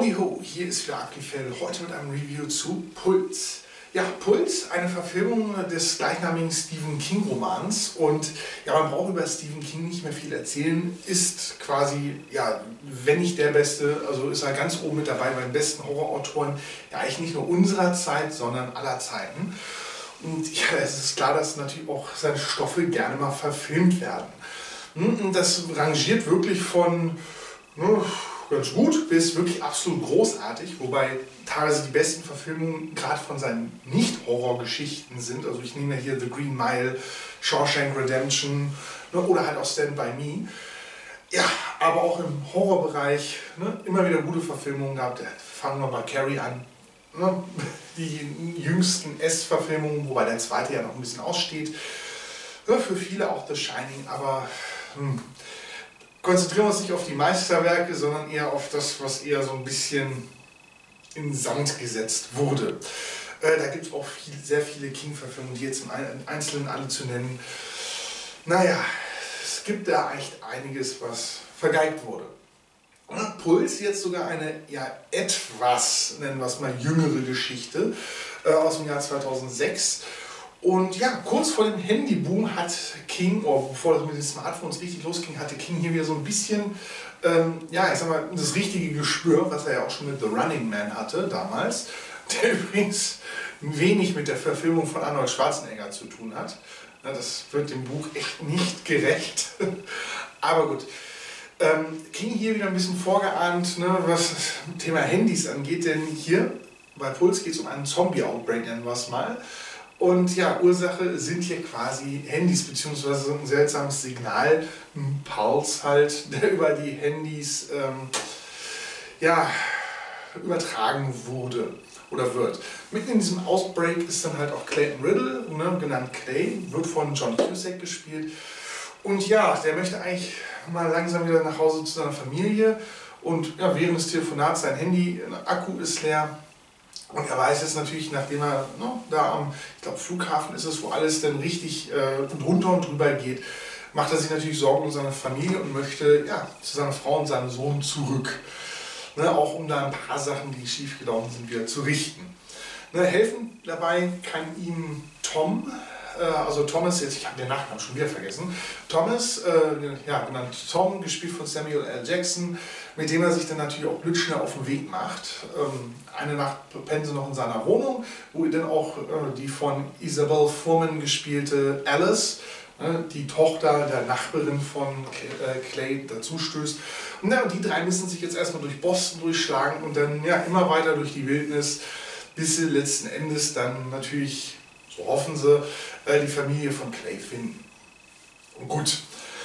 Howdy ho, hier ist wieder Abgefällt, heute mit einem Review zu Puls. Ja, Puls, eine Verfilmung des gleichnamigen Stephen King Romans, und ja, man braucht über Stephen King nicht mehr viel erzählen, ist quasi, ja, wenn nicht der Beste, also ist er ganz oben mit dabei bei den besten Horrorautoren, ja eigentlich nicht nur unserer Zeit, sondern aller Zeiten. Und ja, es ist klar, dass natürlich auch seine Stoffe gerne mal verfilmt werden. Und das rangiert wirklich von ganz gut bis wirklich absolut großartig, wobei teilweise die besten Verfilmungen gerade von seinen Nicht-Horror-Geschichten sind. Also ich nehme ja hier The Green Mile, Shawshank Redemption oder halt auch Stand By Me. Ja, aber auch im Horrorbereich immer wieder gute Verfilmungen gehabt. Fangen wir bei Carrie an. Die jüngsten S-Verfilmungen, wobei der zweite ja noch ein bisschen aussteht. Für viele auch The Shining, aber konzentrieren wir uns nicht auf die Meisterwerke, sondern eher auf das, was eher so ein bisschen in Sand gesetzt wurde. Da gibt es auch sehr viele King-Verfilmungen, die jetzt im Einzelnen alle zu nennen. Naja, es gibt da echt einiges, was vergeigt wurde. Puls jetzt sogar eine ja etwas, nennen wir es mal, jüngere Geschichte aus dem Jahr 2006. Und ja, kurz vor dem Handyboom hat King, bevor das mit den Smartphones richtig losging, hatte King hier wieder so ein bisschen, ja, ich sag mal, das richtige Gespür, was er ja auch schon mit The Running Man hatte damals, der übrigens wenig mit der Verfilmung von Arnold Schwarzenegger zu tun hat. Das wird dem Buch echt nicht gerecht. Aber gut. King hier wieder ein bisschen vorgeahnt, was das Thema Handys angeht, denn hier bei Puls geht es um einen Zombie-Outbreak, nennen wir es mal. Und ja, Ursache sind hier quasi Handys, beziehungsweise ein seltsames Signal, ein Puls halt, der über die Handys ja, übertragen wurde oder wird. Mitten in diesem Outbreak ist dann halt auch Clayton Riddle, genannt Clay, wird von John Cusack gespielt. Und ja, der möchte eigentlich mal langsam wieder nach Hause zu seiner Familie, und ja, während des Telefonats sein Handy, Akku ist leer. Und er weiß jetzt natürlich, nachdem er da am, ich glaube, Flughafen ist es, wo alles dann richtig drunter und drüber geht, macht er sich natürlich Sorgen um seine Familie und möchte ja, zu seiner Frau und seinem Sohn zurück. Auch um da ein paar Sachen, die schiefgelaufen sind, wieder zu richten. Helfen dabei kann ihm Tom, also Thomas, jetzt, ich habe den Nachnamen schon wieder vergessen, Thomas, ja, genannt Tom, gespielt von Samuel L. Jackson, mit dem er sich dann natürlich auch blutschnell auf den Weg macht. Eine Nacht pennen sie noch in seiner Wohnung, wo dann auch die von Isabelle Fuhrman gespielte Alice, die Tochter der Nachbarin von Clay, dazu stößt. Und die drei müssen sich jetzt erstmal durch Boston durchschlagen und dann ja, immer weiter durch die Wildnis, bis sie letzten Endes dann natürlich, so hoffen sie, die Familie von Clay finden. Und gut,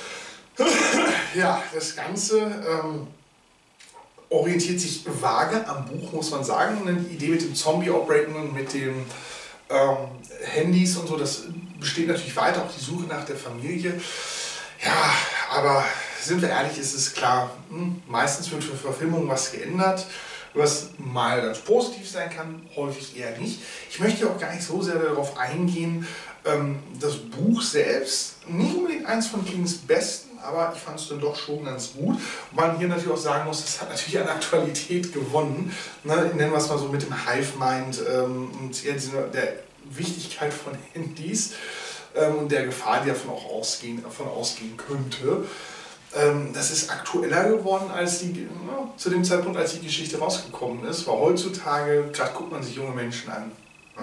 ja, das Ganze orientiert sich vage am Buch, muss man sagen. Die Idee mit dem Zombie-Outbreak und mit den Handys und so, das besteht natürlich weiter, auch die Suche nach der Familie. Ja, aber sind wir ehrlich, ist es klar, meistens wird für Verfilmungen was geändert, was mal ganz positiv sein kann, häufig eher nicht. Ich möchte auch gar nicht so sehr darauf eingehen. Das Buch selbst, nicht unbedingt eins von Kings besten, aber ich fand es dann doch schon ganz gut. Wobei man hier natürlich auch sagen muss, das hat natürlich an Aktualität gewonnen. Nennen wir es mal so mit dem Hive-Mind und der Wichtigkeit von Handys und der Gefahr, die davon auch ausgehen könnte. Das ist aktueller geworden als zu dem Zeitpunkt, als die Geschichte rausgekommen ist, weil heutzutage, gerade guckt man sich junge Menschen an.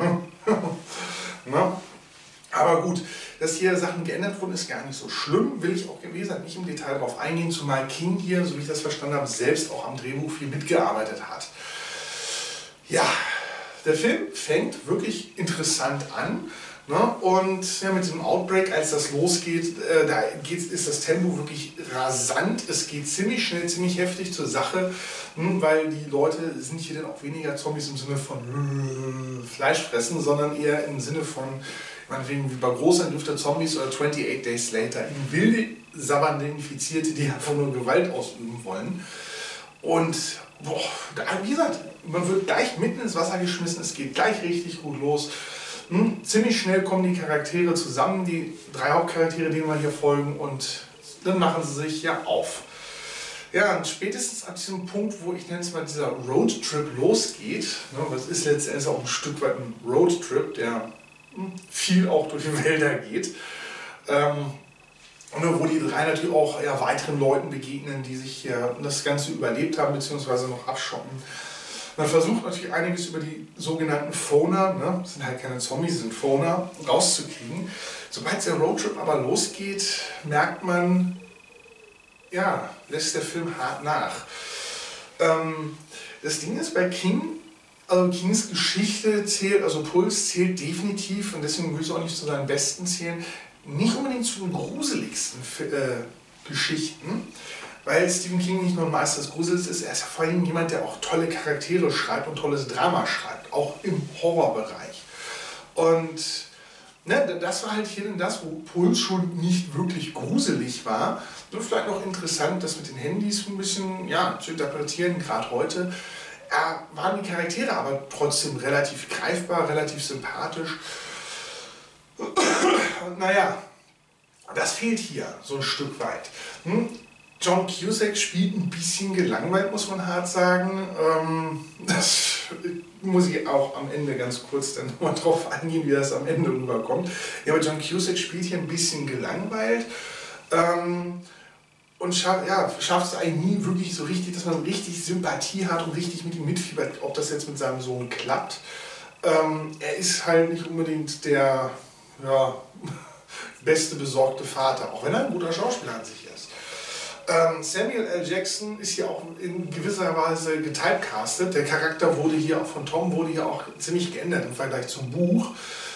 Aber gut, dass hier Sachen geändert wurden, ist gar nicht so schlimm, will ich auch, wie gesagt, nicht im Detail darauf eingehen, zumal King hier, so wie ich das verstanden habe, selbst auch am Drehbuch viel mitgearbeitet hat. Ja, der Film fängt wirklich interessant an. Und ja, mit diesem Outbreak, als das losgeht, ist das Tempo wirklich rasant. Es geht ziemlich schnell, ziemlich heftig zur Sache, weil die Leute sind hier dann auch weniger Zombies im Sinne von Fleisch fressen, sondern eher im Sinne von, meinetwegen wie bei großer Zombies oder 28 Days Later, in wilde, sabbernde Infizierte, die einfach nur Gewalt ausüben wollen. Und wie gesagt, man wird gleich mitten ins Wasser geschmissen, es geht gleich richtig gut los. Ziemlich schnell kommen die Charaktere zusammen, die drei Hauptcharaktere, denen wir hier folgen, und dann machen sie sich ja auf. Ja, und spätestens ab diesem Punkt, wo ich nenne es mal dieser Roadtrip losgeht, ne, was ist letztendlich auch ein Stück weit ein Roadtrip, der viel auch durch die Wälder geht, und wo die drei natürlich auch weiteren Leuten begegnen, die sich hier das Ganze überlebt haben, beziehungsweise noch abschotten. Man versucht natürlich einiges über die sogenannten Phoner, ne, das sind halt keine Zombies, sind Phoner, rauszukriegen. Sobald der Roadtrip aber losgeht, merkt man, ja, lässt der Film hart nach. Das Ding ist bei King, also Kings Geschichte zählt, also Puls zählt definitiv, und deswegen will ich es auch nicht zu seinen besten zählen, nicht unbedingt zu den gruseligsten Geschichten, weil Stephen King nicht nur ein Meister des Grusels ist, er ist ja vor allem jemand, der auch tolle Charaktere schreibt und tolles Drama schreibt, auch im Horrorbereich. Und ne, das war halt hier denn das, wo Puls schon nicht wirklich gruselig war. Nur vielleicht noch interessant, das mit den Handys ein bisschen zu interpretieren, gerade heute. Waren die Charaktere aber trotzdem relativ greifbar, relativ sympathisch. Und naja, das fehlt hier so ein Stück weit. John Cusack spielt ein bisschen gelangweilt, muss man hart sagen. Das muss ich auch am Ende ganz kurz dann nochmal drauf eingehen, wie das am Ende rüberkommt. Ja, aber John Cusack spielt hier ein bisschen gelangweilt und schafft es eigentlich nie wirklich so richtig, dass man richtig Sympathie hat und richtig mit ihm mitfiebert, ob das jetzt mit seinem Sohn klappt. Er ist halt nicht unbedingt der beste besorgte Vater, auch wenn er ein guter Schauspieler an sich ist. Samuel L. Jackson ist hier auch in gewisser Weise getypecastet. Der Charakter wurde hier auch von Tom auch ziemlich geändert im Vergleich zum Buch.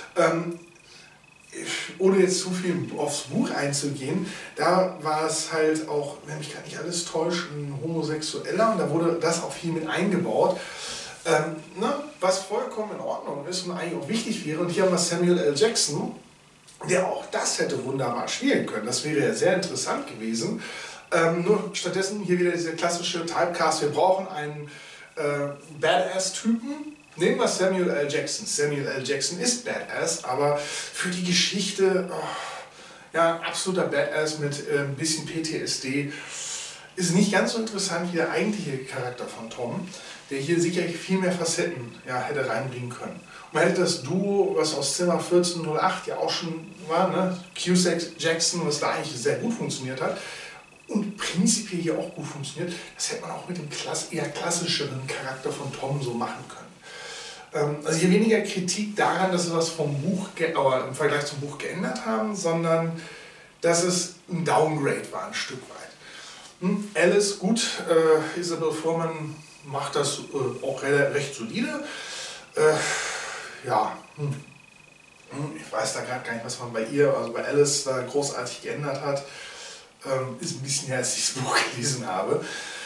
Ohne jetzt zu viel aufs Buch einzugehen, da war es halt auch, wenn mich gar nicht alles täuscht, ein Homosexueller, und da wurde das auch viel mit eingebaut. Was vollkommen in Ordnung ist und eigentlich auch wichtig wäre. Und hier haben wir Samuel L. Jackson, der auch das hätte wunderbar spielen können. Das wäre ja sehr interessant gewesen. Nur stattdessen hier wieder dieser klassische Typecast. Wir brauchen einen Badass-Typen. Nehmen wir Samuel L. Jackson. Samuel L. Jackson ist Badass, aber für die Geschichte, absoluter Badass mit ein bisschen PTSD. Ist nicht ganz so interessant wie der eigentliche Charakter von Tom, der hier sicherlich viel mehr Facetten hätte reinbringen können. Und man hätte das Duo, was aus Zimmer 1408 ja auch schon war, ne? Cusack, Jackson, was da eigentlich sehr gut funktioniert hat und prinzipiell hier auch gut funktioniert, das hätte man auch mit dem eher klassischeren Charakter von Tom so machen können. Also hier weniger Kritik daran, dass sie was vom Buch im Vergleich zum Buch geändert haben, sondern dass es ein Downgrade war ein Stück weit. Alice, gut, Isabel Fuhrman macht das auch recht solide. Ich weiß da gerade gar nicht, was man bei ihr, also bei Alice, da großartig geändert hat. Ist ein bisschen her, als ich das Buch gelesen habe.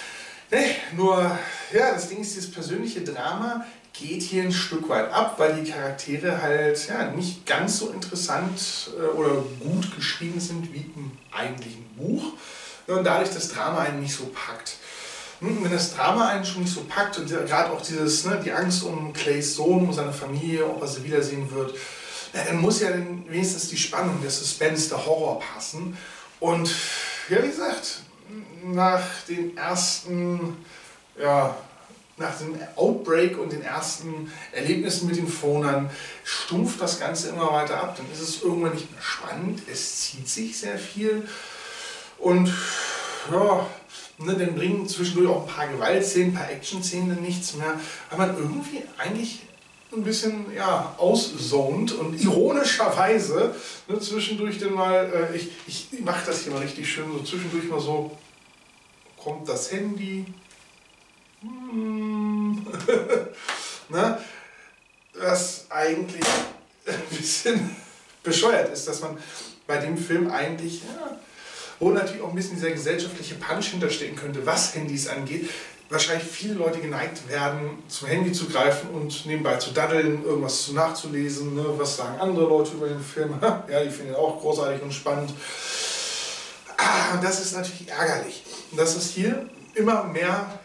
Das Ding ist, dieses persönliche Drama geht hier ein Stück weit ab, weil die Charaktere halt nicht ganz so interessant oder gut geschrieben sind wie im eigentlichen Buch. Und dadurch das Drama einen nicht so packt. Wenn das Drama einen schon nicht so packt und gerade auch die Angst um Clays Sohn, um seine Familie, ob er sie wiedersehen wird, dann muss ja wenigstens die Spannung, der Suspense, der Horror passen. Und wie gesagt, nach dem Outbreak und den ersten Erlebnissen mit den Phonern stumpft das Ganze immer weiter ab. Dann ist es irgendwann nicht mehr spannend, es zieht sich sehr viel und dann bringen zwischendurch auch ein paar Gewaltszenen, ein paar Action-Szenen nichts mehr, weil man irgendwie eigentlich ein bisschen auszont und ironischerweise zwischendurch dann mal, ich mache das hier mal richtig schön, so zwischendurch mal so, kommt das Handy, was eigentlich ein bisschen bescheuert ist, dass man bei dem Film eigentlich, wo natürlich auch ein bisschen dieser gesellschaftliche Punch hinterstecken könnte, was Handys angeht, wahrscheinlich viele Leute geneigt werden, zum Handy zu greifen und nebenbei zu daddeln, irgendwas nachzulesen, was sagen andere Leute über den Film, die finden ihn auch großartig und spannend. Das ist natürlich ärgerlich. Und dass es hier immer mehr,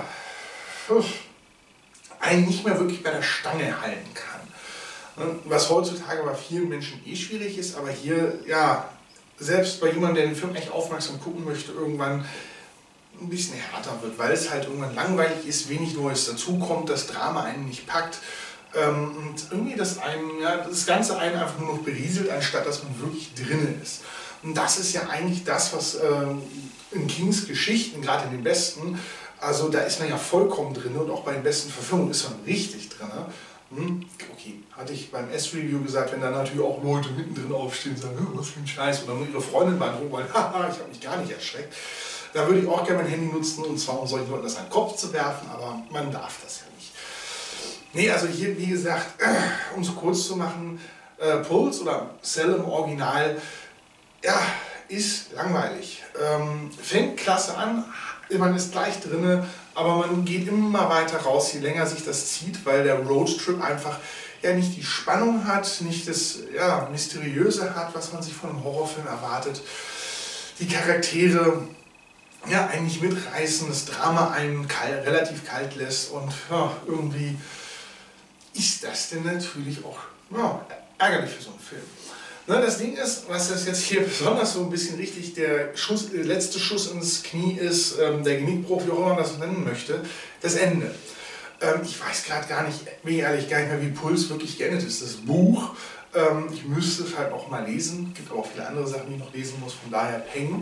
einen nicht mehr wirklich bei der Stange halten kann. Was heutzutage bei vielen Menschen schwierig ist, aber hier, selbst bei jemandem, der den Film echt aufmerksam gucken möchte, irgendwann ein bisschen härter wird, weil es halt irgendwann langweilig ist, wenig Neues dazukommt, das Drama einen nicht packt und irgendwie das Ganze einen einfach nur noch berieselt, anstatt dass man wirklich drin ist. Und das ist ja eigentlich das, was in Kings Geschichten, gerade in den besten, also da ist man ja vollkommen drin und auch bei den besten Verfilmungen ist man richtig drin. Okay, hatte ich beim S-Review gesagt, wenn da natürlich auch Leute mittendrin aufstehen und sagen, was für ein Scheiß, oder nur ihre Freundin beim Rumballen, haha, ich habe mich gar nicht erschreckt. Da würde ich auch gerne mein Handy nutzen, und zwar um solchen Leuten das an den Kopf zu werfen, aber man darf das ja nicht. Nee, also hier, wie gesagt, um es kurz zu machen, Pulse oder Cell im Original, ja, ist langweilig. Fängt klasse an, man ist gleich drin, aber man geht immer weiter raus, je länger sich das zieht, weil der Roadtrip einfach ja nicht die Spannung hat, nicht das Mysteriöse hat, was man sich von einem Horrorfilm erwartet. Die Charaktere ja eigentlich mitreißen, das Drama einen relativ kalt lässt und irgendwie ist das denn natürlich auch ärgerlich für so einen Film. Das Ding ist, was das jetzt hier besonders so ein bisschen richtig der letzte Schuss ins Knie ist, der Genickbruch, wie auch immer man das nennen möchte, das Ende. Ich weiß gerade gar nicht, bin ehrlich, gar nicht mehr, wie Puls wirklich geendet ist. Das Buch, ich müsste es halt auch mal lesen, gibt aber auch viele andere Sachen, die ich noch lesen muss, von daher Peng.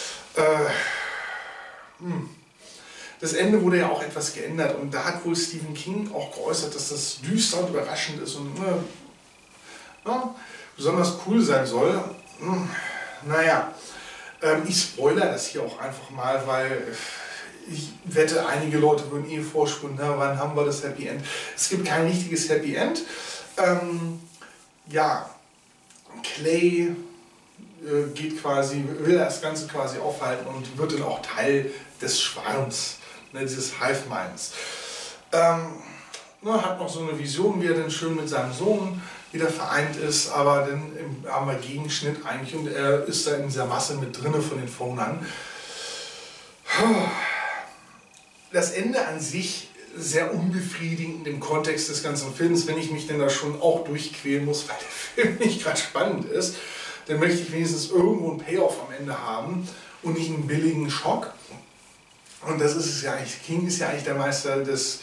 Das Ende wurde ja auch etwas geändert und da hat wohl Stephen King auch geäußert, dass das düster und überraschend ist und besonders cool sein soll. Naja, ich spoilere das hier auch einfach mal, weil ich wette, einige Leute würden vorspulen, wann haben wir das Happy End? Es gibt kein richtiges Happy End. Clay will das Ganze quasi aufhalten und wird dann auch Teil des Schwarms, dieses Hive Minds. Hat noch so eine Vision, wie er dann schön mit seinem Sohn wieder vereint ist, aber dann haben wir Gegenschnitt eigentlich und er ist da in dieser Masse mit drinne von den Phonern. Das Ende an sich sehr unbefriedigend im Kontext des ganzen Films, wenn ich mich denn da schon auch durchquälen muss, weil der Film nicht gerade spannend ist, dann möchte ich wenigstens irgendwo einen Payoff am Ende haben und nicht einen billigen Schock. Und das ist es ja eigentlich. King ist ja eigentlich der Meister des,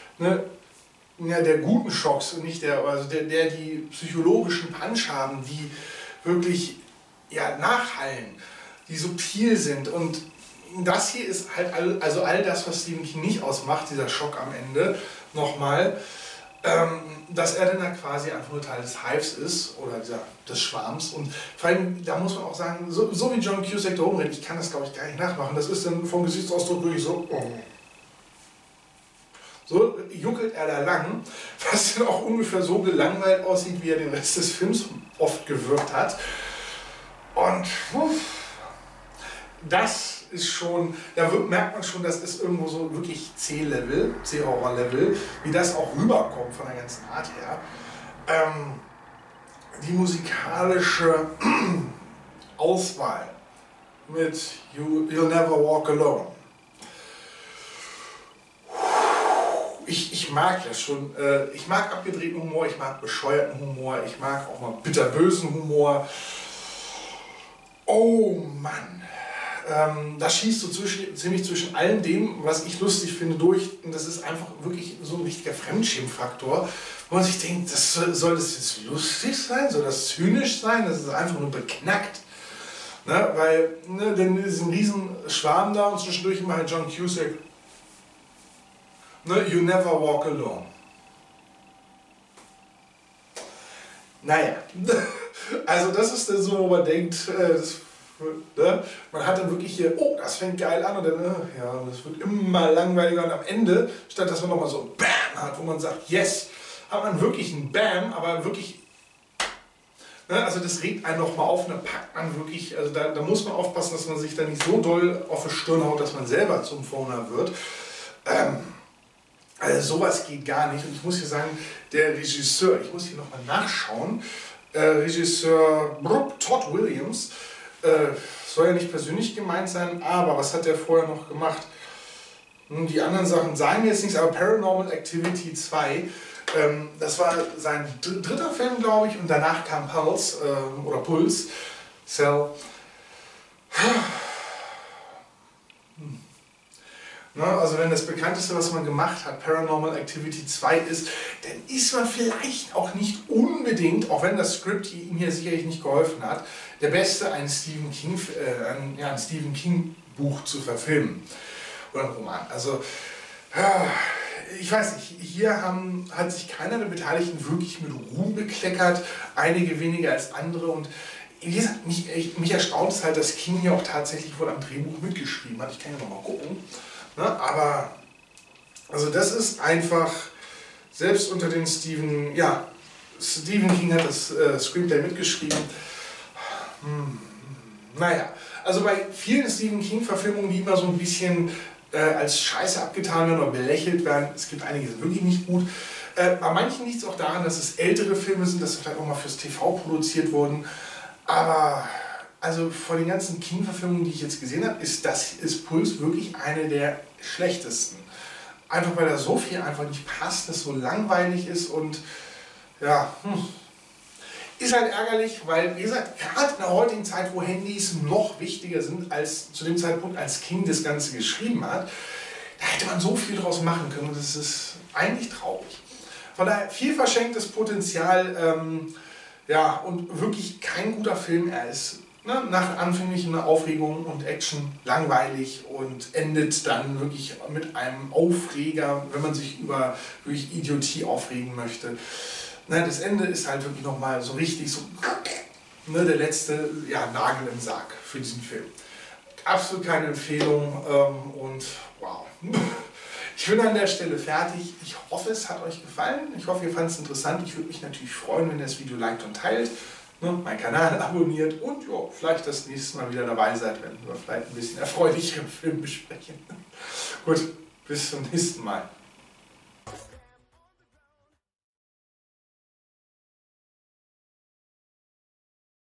der guten Schocks und nicht der die psychologischen Punch haben, die wirklich nachhallen, die subtil sind. Und das hier ist halt all das, was Stephen King nicht ausmacht, dieser Schock am Ende, nochmal, dass er dann quasi einfach nur Teil des Hives ist oder des Schwarms. Und vor allem, da muss man auch sagen, so wie John Cusack da rumrennt, ich kann das glaube ich gar nicht nachmachen, das ist dann vom Gesichtsausdruck wirklich so. So juckelt er da lang, was dann auch ungefähr so gelangweilt aussieht, wie er den Rest des Films oft gewirkt hat. Und das ist schon, merkt man schon, das ist irgendwo so wirklich C-Level, C-Horror-Level, wie das auch rüberkommt von der ganzen Art her. Die musikalische Auswahl mit You'll Never Walk Alone. Ich mag das schon. Ich mag abgedrehten Humor, ich mag bescheuerten Humor, ich mag auch mal bitterbösen Humor. Oh Mann. Das schießt so ziemlich zwischen allem dem, was ich lustig finde, durch. Und das ist einfach wirklich so ein richtiger Fremdschämfaktor, wo man sich denkt, soll das jetzt lustig sein? Soll das zynisch sein? Das ist einfach nur beknackt. Weil dann ist ein riesen Schwarm da und zwischendurch immer halt John Cusack. You never walk alone. Naja, also das ist dann so, wo man denkt, man hat dann wirklich hier, oh, das fängt geil an und dann, das wird immer langweiliger und am Ende, statt dass man nochmal so ein Bam hat, wo man sagt, yes, hat man wirklich ein Bam, aber wirklich, also das regt einen nochmal auf, da packt man wirklich, also da muss man aufpassen, dass man sich da nicht so doll auf die Stirn haut, dass man selber zum Phoner wird. Also sowas geht gar nicht und ich muss hier sagen, der Regisseur, ich muss hier nochmal nachschauen, Regisseur Todd Williams, soll ja nicht persönlich gemeint sein, aber was hat der vorher noch gemacht? Die anderen Sachen sagen mir jetzt nichts, aber Paranormal Activity 2, das war sein dritter Film, glaube ich, und danach kam Pulse, Puls, Cell. Ne? Also wenn das bekannteste, was man gemacht hat, Paranormal Activity 2 ist, dann ist man vielleicht auch nicht unbedingt, auch wenn das Skript ihm hier sicherlich nicht geholfen hat, der Beste, ein Stephen King Buch zu verfilmen. Oder ein Roman. Also, ich weiß nicht, hier hat sich keiner der Beteiligten wirklich mit Ruhm bekleckert, einige weniger als andere. Und wie gesagt, mich erstaunt es halt, dass King hier auch tatsächlich wohl am Drehbuch mitgeschrieben hat. Ich kann ja noch mal gucken. Ne? Aber, also das ist einfach, selbst unter den Stephen King hat das Screenplay mitgeschrieben. Naja, also bei vielen Stephen King-Verfilmungen, die immer so ein bisschen als Scheiße abgetan werden oder belächelt werden, es gibt einige, die sind wirklich nicht gut. Bei manchen liegt es auch daran, dass es ältere Filme sind, dass sie vielleicht auch mal fürs TV produziert wurden. Aber also von den ganzen King-Verfilmungen, die ich jetzt gesehen habe, ist Puls wirklich eine der schlechtesten. Einfach weil da so viel einfach nicht passt, das so langweilig ist und ja, ist halt ärgerlich, weil, wie gesagt, gerade in der heutigen Zeit, wo Handys noch wichtiger sind als zu dem Zeitpunkt, als King das Ganze geschrieben hat, da hätte man so viel draus machen können und das ist eigentlich traurig. Von daher viel verschenktes Potenzial, ja, und wirklich kein guter Film. Er ist nach anfänglichen Aufregung und Action langweilig und endet dann wirklich mit einem Aufreger, wenn man sich über wirklich Idiotie aufregen möchte. Das Ende ist halt wirklich nochmal so richtig so der letzte Nagel im Sarg für diesen Film. Absolut keine Empfehlung und wow. Ich bin an der Stelle fertig. Ich hoffe, es hat euch gefallen. Ich hoffe, ihr fandet es interessant. Ich würde mich natürlich freuen, wenn ihr das Video liked und teilt, meinen Kanal abonniert und vielleicht das nächste Mal wieder dabei seid, wenn wir vielleicht ein bisschen erfreulicheren Film besprechen. Gut, bis zum nächsten Mal.